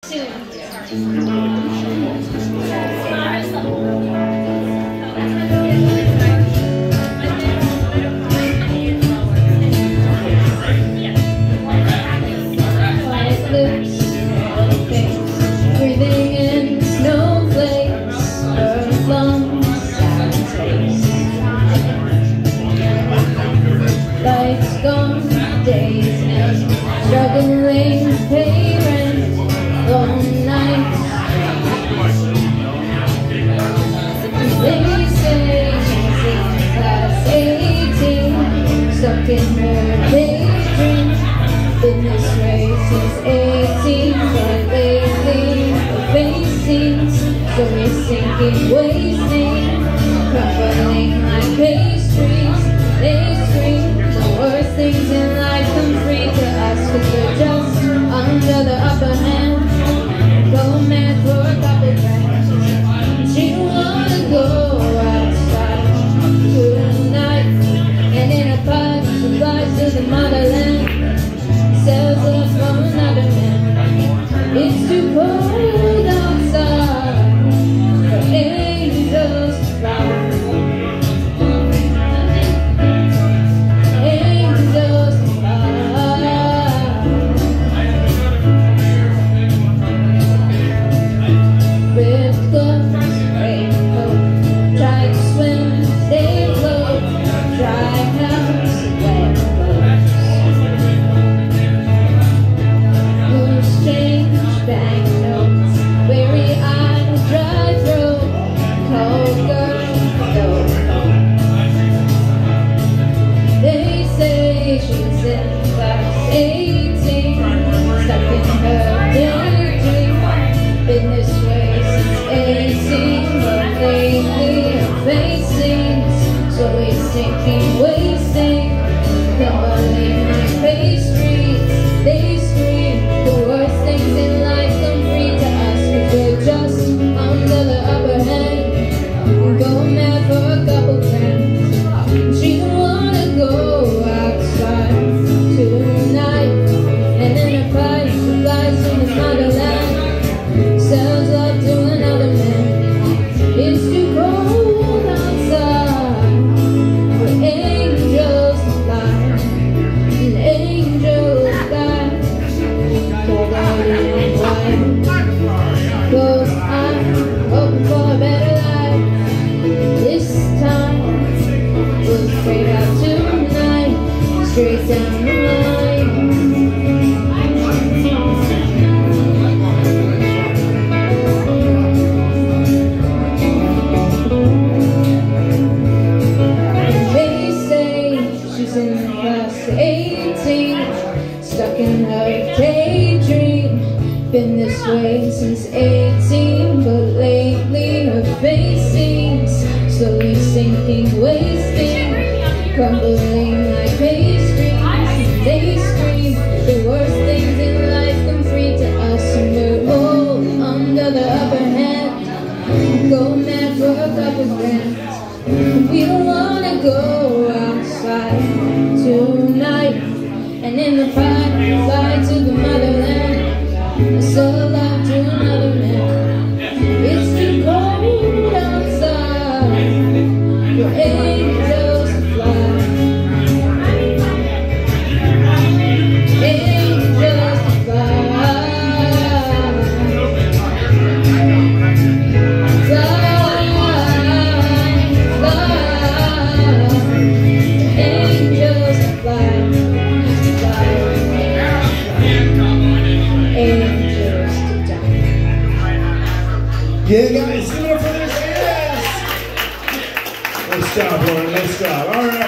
Wasting, crumbling like pastries. They scream the worst things in life come free to us, 'cause we're just under the upper hand. Go mad for a couple grand. She don't wanna go outside tonight, and in a pipe she flies to the motherland, sells us for another man. It's too cold outside. Angels fly. Angels fly. Ripped gloves, raincoat, tried to swim, stay afloat, dry house, wet clothes. Loose change, banknotes, weary eyes, dry throat. Cold girl, don't come. They say she's in class 18, stuck in her daydream. Been this way since 18, but lately her face seems slowly sinking, wasting, crumbling like pastries. They scream the worst things in life come free to us, 'cause we're just under the upper hand. Go mad for a couple grand. She don't wanna go outside tonight, and in a pipe she flies to the motherland, sells love to another man. It's too cold outside for angels to fly, and angels fly. Cold out and white, close eyes, hoping for a better life. This time, we'll straight out tonight, straight down the line. They say she's in class 18, stuck in her daydream. Been this way since 18, but lately her face seems slowly sinking, wasting, crumbling like pastries. They scream the worst things in life come free to us, and we're all under the upper hand. Go mad for a couple grand. We don't wanna go outside tonight, and in the pipe fly to the motherland, sell love to another man. It's too cold outside for angels to fly. Angels to fly. Fly, fly. Angels to fly. Fly. Angels to die. Yeah, guys, give it up for this. Yes! Nice job, Lauren. Nice job. All right.